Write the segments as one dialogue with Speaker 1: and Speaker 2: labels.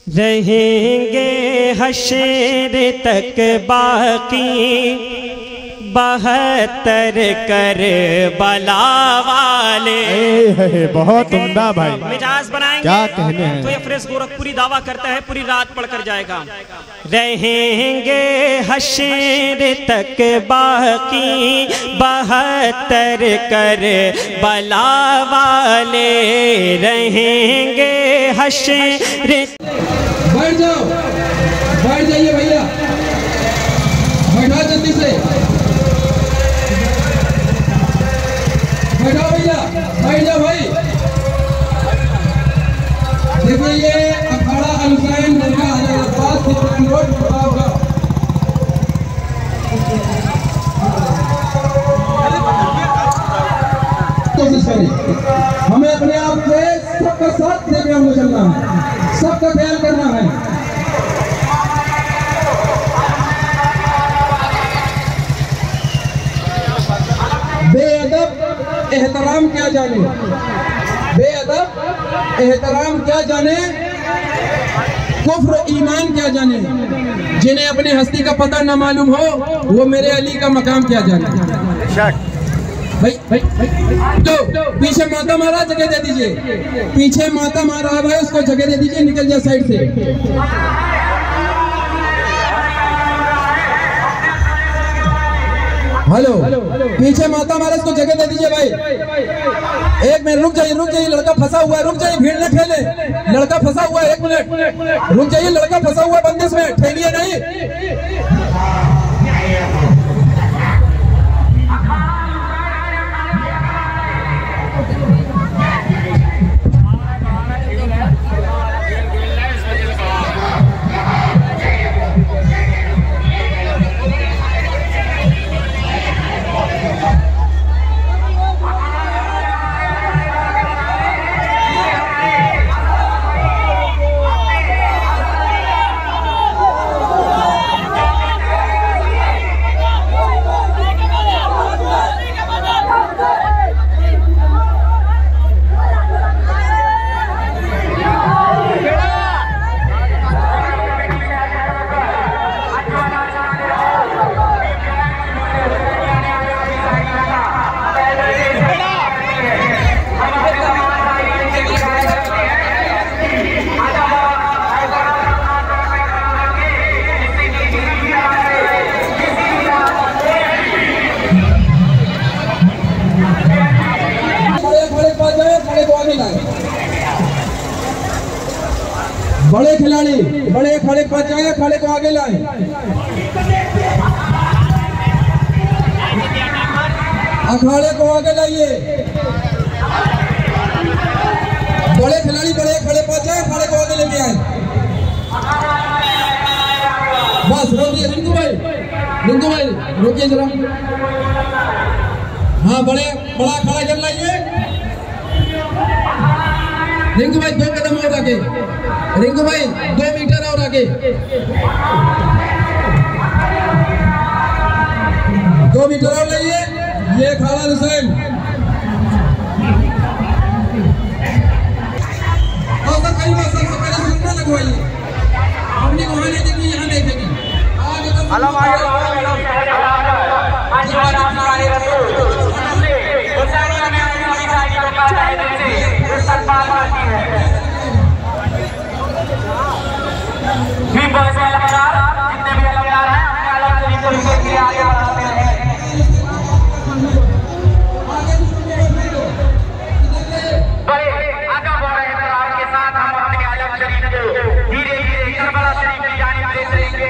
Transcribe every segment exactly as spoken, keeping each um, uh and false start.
Speaker 1: रहेंगे हशर तक बाकी बहत्तर कर बला वाले।
Speaker 2: बहुत उम्दा भाई,
Speaker 1: मिजाज बनाएंगे
Speaker 2: क्या कहने हैं।
Speaker 1: तो ये फ्रेज गोरखपुरी दावा करता है, पूरी रात पढ़कर जाएगा। रहेंगे हशर तक बाकी बहत्तर कर बला वाले, रहेंगे हशर।
Speaker 3: बैठ जाओ, बैठ जाइए भैया, बैठा जल्दी से, बैठा भैया, बैठ जाओ भाई। देखिए ये अखाड़ा अल हुसैन दरगाह हैदराबाद सिटी रोड होगा। कोशिश करें, हमें अपने आप से सबका साथ देकर हमको चलना है, सबका ख्याल करना है। बेअदब एहतराम क्या जाने, बेअदब एहतराम क्या जाने, कुफ्र ईमान क्या जाने। जिन्हें अपने हस्ती का पता न मालूम हो वो मेरे अली का मकाम क्या जाने। भाई भाई तो पीछे माता मारा, जगह दे दीजिए। पीछे माता मारा है भाई, उसको जगह दे दीजिए, निकल जाए साइड से। हेलो, पीछे माता मारा, उसको जगह दे दीजिए भाई। एक मिनट रुक जाइए, रुक जाइए, लड़का फंसा हुआ है, रुक जाइए, भीड़ न ठेले, लड़का फंसा हुआ है, एक मिनट रुक जाइए, लड़का फंसा हुआ है बंदिश में, ठेलिए नहीं। बड़े खिलाड़ी बड़े खड़े पास जाए, खड़े को आगे लाए। अखाड़े को आगे लाइए। बड़े खिलाड़ी बड़े खड़े पास जाए, खड़े को आगे लेके आए। बस रोकिए रिंकू भाई, रिंकू भाई रोकिए जरा। हाँ बड़े बड़ा खड़ा कर लाइए। रिंकू भाई दो कदम और आगे, रिंकू भाई दो मीटर और आगे, दो मीटर और लाइए। ये खाला हुसैन और सर कई बार सबसे पहले सुनना लगवाइए। अपनी वहां नहीं देखी, यहाँ देखेगी। आगे जितने भी अलग हैं अपने अलग तरीके के लिए आगे बढ़ाते हैं। बड़े आगे बढ़ रहे हैं आपके साथ, हम अपने अलग शरीफ को धीरे धीरे करबला शरीफ की जानिब ले चलेंगे।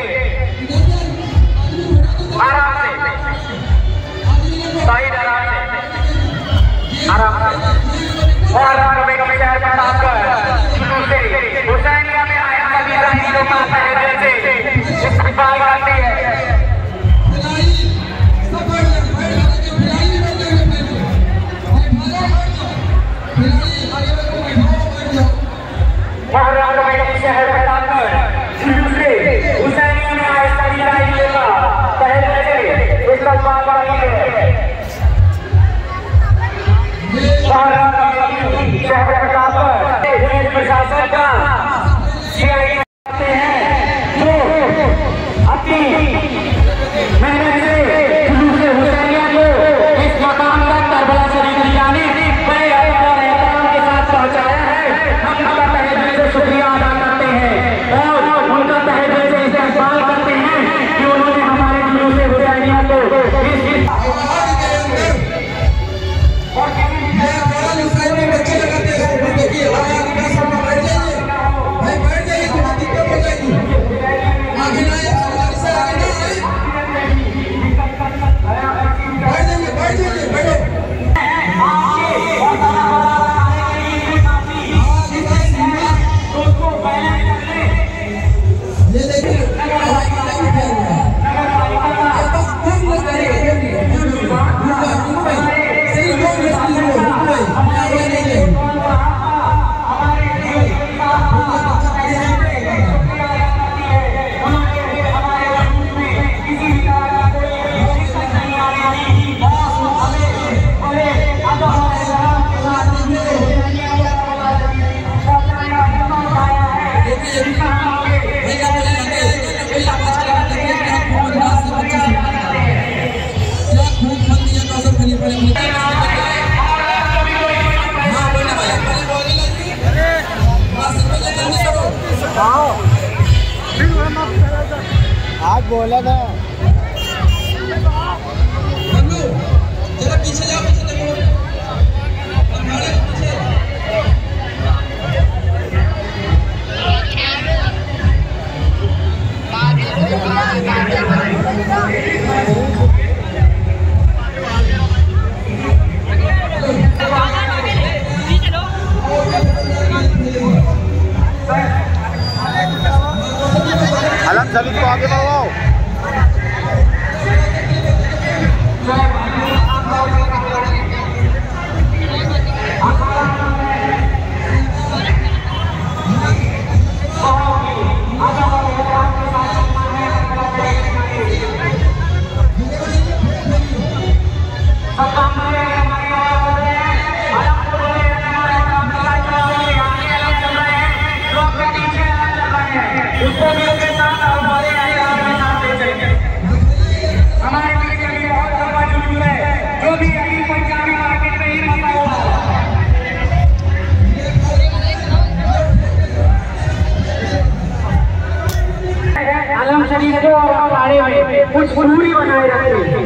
Speaker 3: आराम से साइड, आराम से आराम से और आराम में कभी शहर पर आपका शुरू से हुसैनिया में आया कभी रहीलों का पहले से इस्तेमाल आती है। शहर बताकर शुरू से हुसैनिया में आया कभी रहीलों का पहले से इस्तेमाल आती है। शहर प्रशासन का ये देखिए
Speaker 2: आज बोला था
Speaker 3: जरा पीछे जाओ, पीछे देखो
Speaker 2: अलग सभी को आगे बढ़ाओ।
Speaker 4: शरीर को बारे में कुछ दूरी बनाए रखते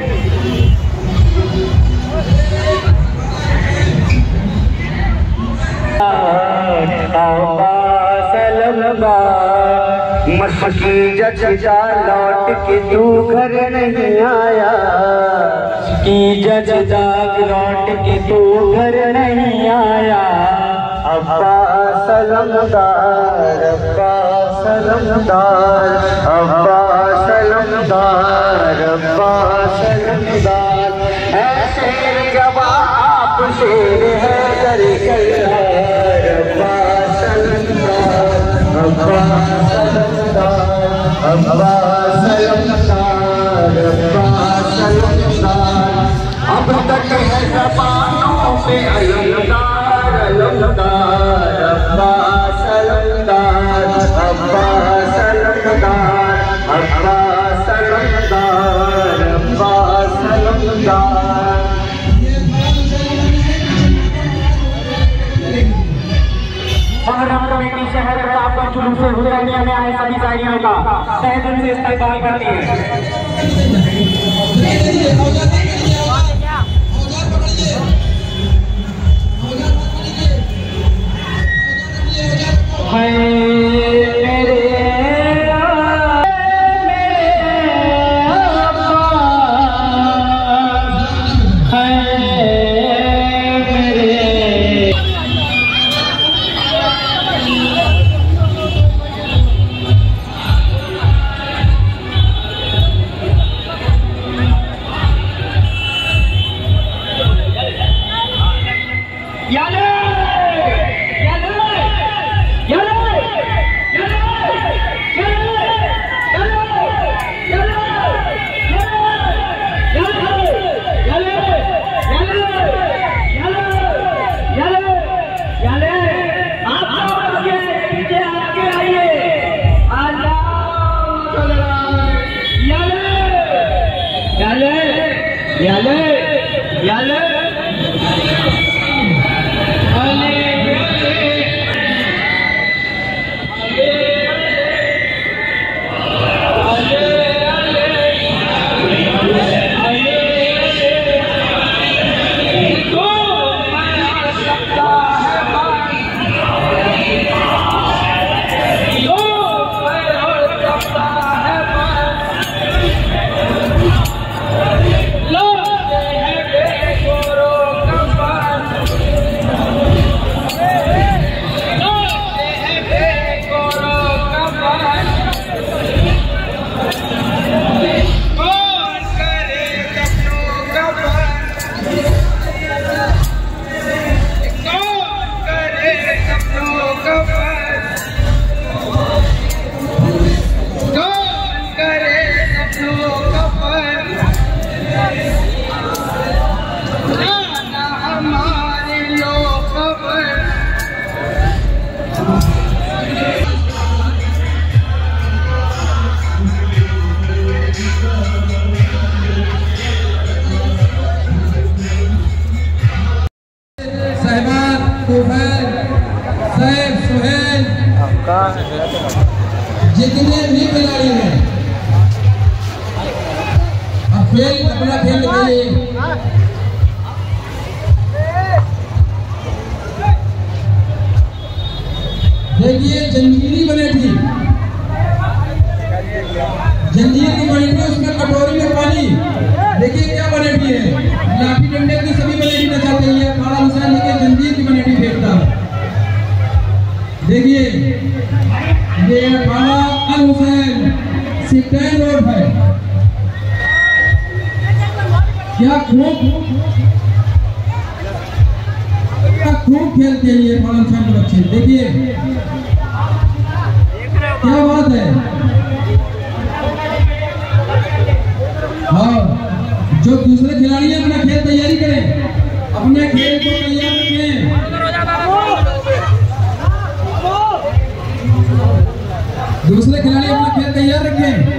Speaker 5: मस्की जजा लौट के तू घर नहीं आया, की जजा लौट के तू घर नहीं आया। अब्बा सलमदार, अब्बा सलमदार, अब्बा सलमदार, अब्बा सलमदार। ऐसे जब आप शेर है कर अब्बा सलमदार, अब्बा सलमदार, अब्बा सलमदार, अब्बा सलमदार। अब तक है ज़बानों पे अलमदार, अलमदार, अब्बा सलमदार, अब्बा सलमदार, अब्बा सलमदार, अब्बा सलमदार।
Speaker 4: मोहर्रम कमेटी शहर प्रतापगंज जुलूस हुसैनिया में आए सभी साइयों का तहे दिल से इस्तकबाल करती है।
Speaker 3: जितने भी खिलाड़ी हैं अब खेल अपना खेल खेलिए। देखिए जंजीरी बने थी, जंजीर की बनी थी, उसमें कटोरी में पानी। देखिए क्या बने थी है, लाठी डंडे की सभी बनेटी नचाते हैं। काला हुसैन देखिए जंजीर की बनेटी फेंकता। देखिए ये काला अल हुसैन सिक्सटीन रोड है। क्या खूब क्या खूब खेलते हैं ये काला हुसैन के बच्चे। देखिए क्या बात है। हाँ, जो दूसरे खिलाड़ी हैं अपना खेल तैयारी करें, अपने खेल को तैयार रखें। दूसरे खिलाड़ी अपना खेल तैयार रखें।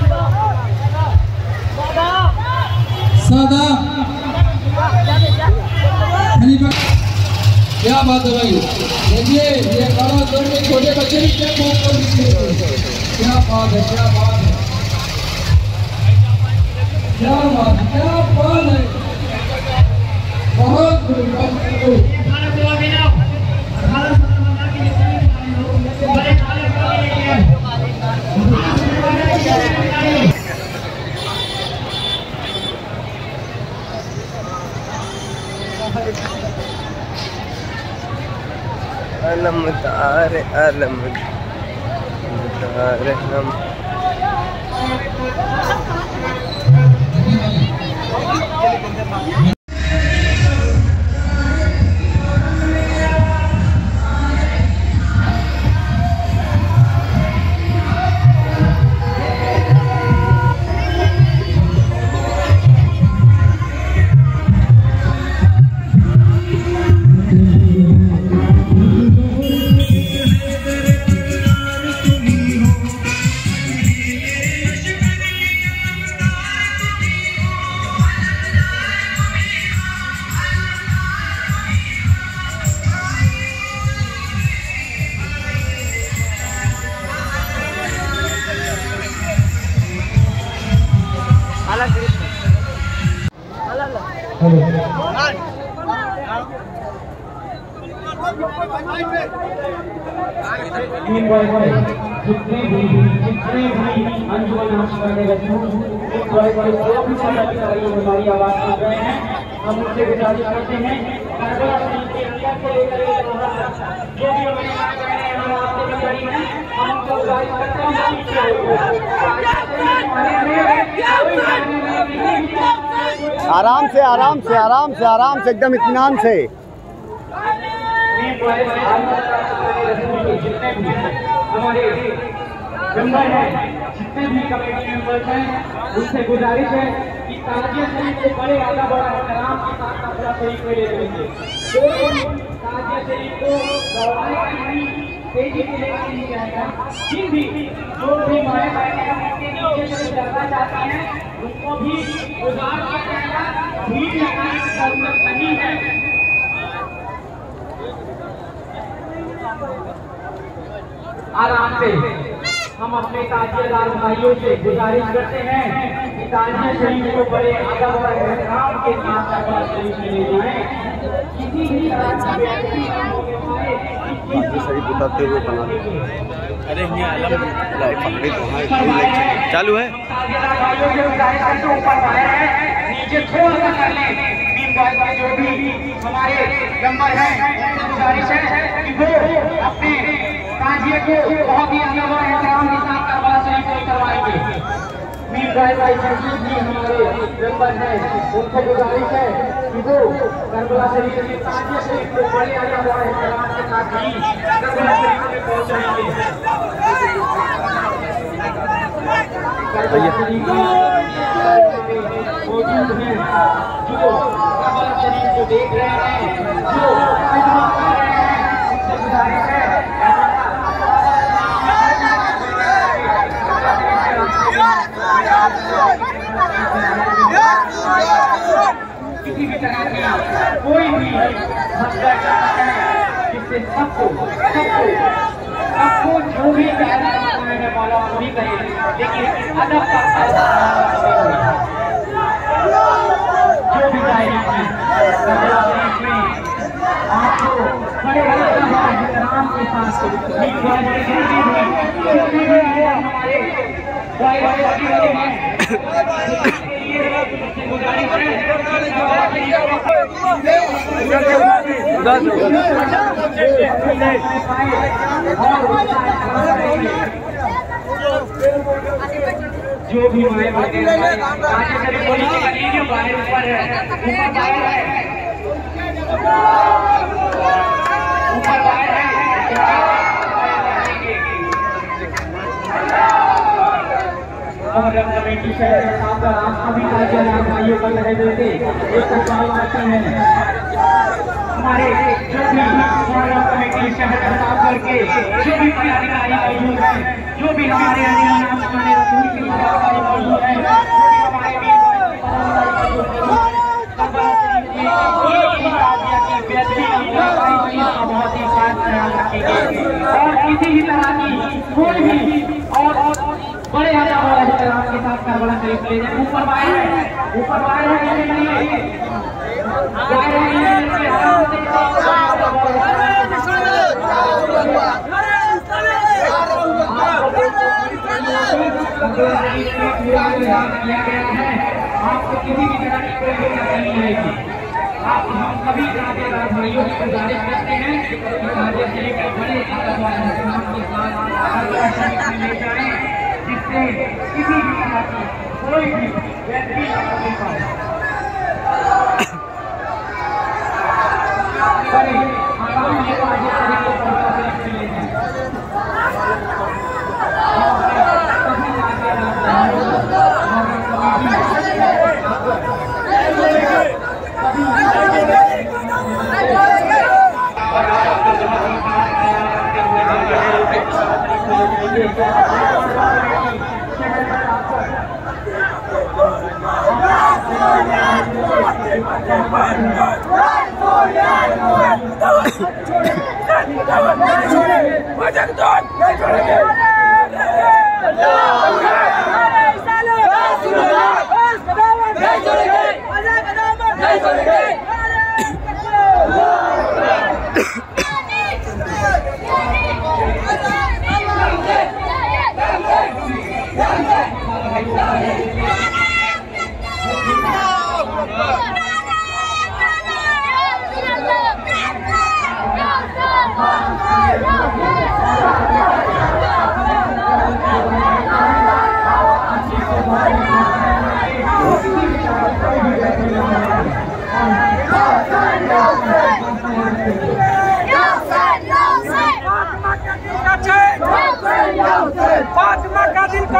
Speaker 3: सादा खलीफा, क्या बात है भाई। देखिए ये काला दौड़ के छोटे बच्चे भी क्या बात कर रहे हैं। क्या बात है, क्या बात है, क्या बात है, क्या बात है। बहुत
Speaker 6: अलमदार अलमदार हम
Speaker 4: जितने भी जितने भी अंजुमन नाचने वाले बच्चों बड़े बड़े जो भी हमारी आवाज सुन रहे हैं, हम उनसे गुजारिश करते हैं जो भी हमारे हम आपसे गुजारिश है, हम उनको गुजारिश करते हैं
Speaker 2: आराम से आराम से आराम से आराम से एकदम इत्मीनान से।
Speaker 4: जितने भी हमारे मेंबर हैं, जितने भी कमेटी मेंबर्स हैं, उनसे गुजारिश है कि ताजिया शरीफ को बड़े आधा बड़ा एहतराम के साथ अपना शरीफ में ले लीजिए। ताजिया शरीफ को दौड़ाने की नहीं, तेजी से लेकर नहीं जाएगा। फिर भी जो भी हमारे नीचे से जाना चाहते हैं उनको भी गुजार किया जाएगा। भीड़ लगाने की जरूरत नहीं है। आराम से हम अपने ताजियादार भाइयों से गुजारिश करते हैं कि ताजिया शरीफ को बड़े अदब और एहतराम के साथ अपना शरीफ में ले जाएं। किसी भी तरह का
Speaker 2: शरीफ बताते हुए बना। अरे चालू है।
Speaker 4: ताजियादार भाइयों से गुजारिश करते ऊपर फायर है, नीचे थोड़ा सा कर लें। जो भी हमारे मेंबर हैं उनसे गुजारिश है कि वो अपने ताजिए को बहुत ही अदब और एहतराम के साथ करबला शरीफ को करवाएंगे। मीर भाई भाई संजीव जी हमारे मेंबर हैं, उनसे गुजारिश है कि वो करबला शरीफ के ताजिए शरीफ को बड़े अदब और एहतराम के साथ ही करबला शरीफ में पहुंचाएंगे। मौजूद हैं जो करबला शरीफ को देख रहे हैं, जो खिदमत कर रहे हैं, उनसे गुजारिश है किसी भी तरह की कोई भी मसला चाहता है जिससे सबको सबको सबको जो भी मैं बोला वो भी कहे, लेकिन अदब का जो भी आपको बड़े आराम के साथ जो भी माए वगैरह बाहर ऊपर है, ऊपर बाहर है, ऊपर बाहर है। और कमेटी शहर के साथ आप सभी कार्यक्रम भाइयों का रहे देते एक सवाल करते हैं हमारे जो भी कमेटी शहर का साथ करके जो भी पदाधिकारी मौजूद है, जो भी हमारे रसूल के पदाधिकारी मौजूद है, बहुत ही खास ख्याल रखेंगे और किसी भी तरह की कोई भी और बड़े आदर के साथ करबला शरीफ ले जाए। ऊपर बाहर है, ऊपर बाहर है, आपको किसी भी तरह की कोई दिक्कत नहीं रहेगी। आप हम सभी खातेदार भाइयों की गुजारिश करते हैं कि कार्य से लेकर बड़े के साथ ले जाएं, जिससे किसी भी तरह की कोई भी व्यक्ति
Speaker 7: फातिमा का दिल का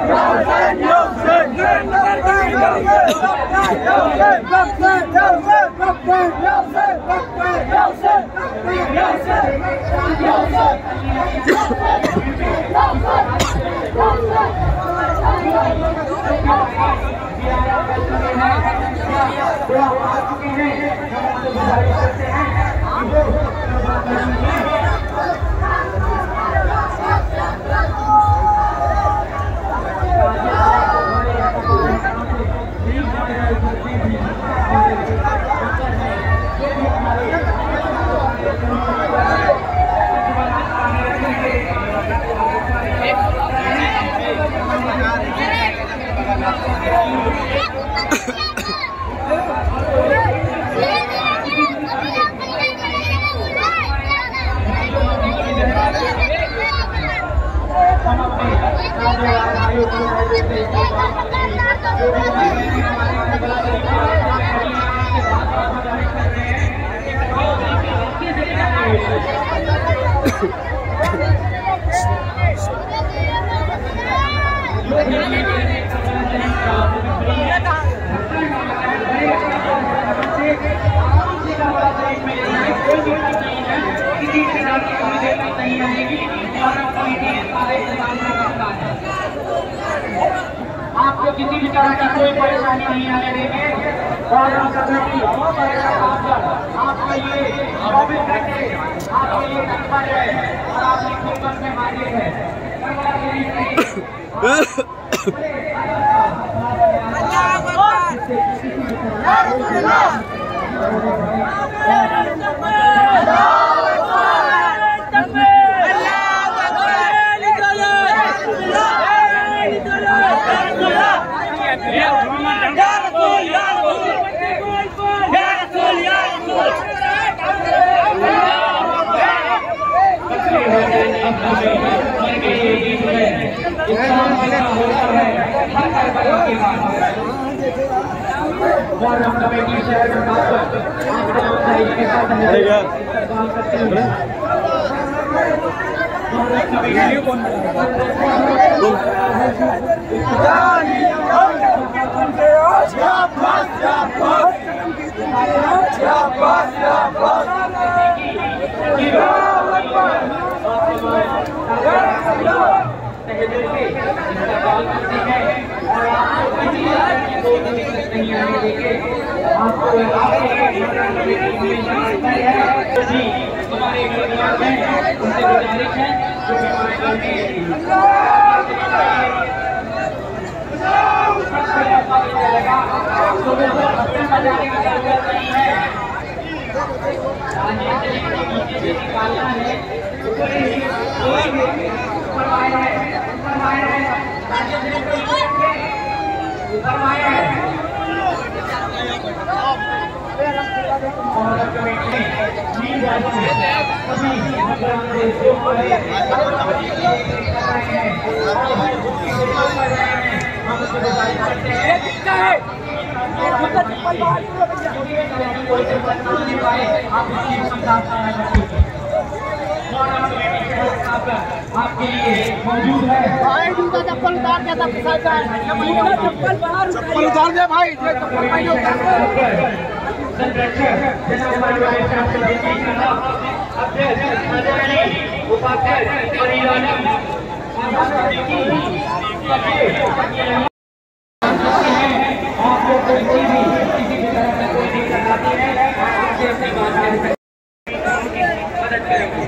Speaker 7: आपको किसी भी तरह की कोई परेशानी नहीं आने देंगे और आपका ये चौबीस घंटे
Speaker 4: आपके लिए तत्पर है और आपकी खिदमत में हाजिर है। कमेटी शहर आपके लिए मौजूद है। भाई जूता चप्पल उतार के चप्पल बाहर चप्पल उतार दे भाई, चप्पल भाई उतार दे। आपको कोई भी किसी भी तरह की कोई दिक्कत आती है, आपसे अपनी बात मदद करेंगे।